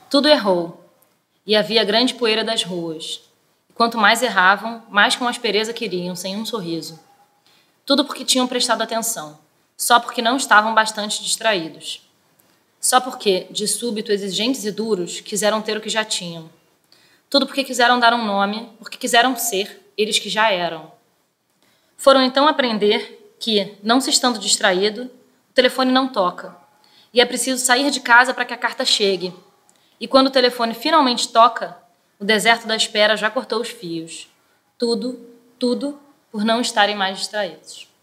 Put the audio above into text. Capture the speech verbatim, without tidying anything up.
Tudo errou, e havia grande poeira das ruas. E quanto mais erravam, mais com aspereza queriam, sem um sorriso. Tudo porque tinham prestado atenção, só porque não estavam bastante distraídos. Só porque, de súbito, exigentes e duros, quiseram ter o que já tinham. Tudo porque quiseram dar um nome, porque quiseram ser eles que já eram. Foram então aprender que, não se estando distraído, o telefone não toca, e é preciso sair de casa para que a carta chegue. E quando o telefone finalmente toca, o deserto da espera já cortou os fios. Tudo, tudo por não estarem mais distraídos.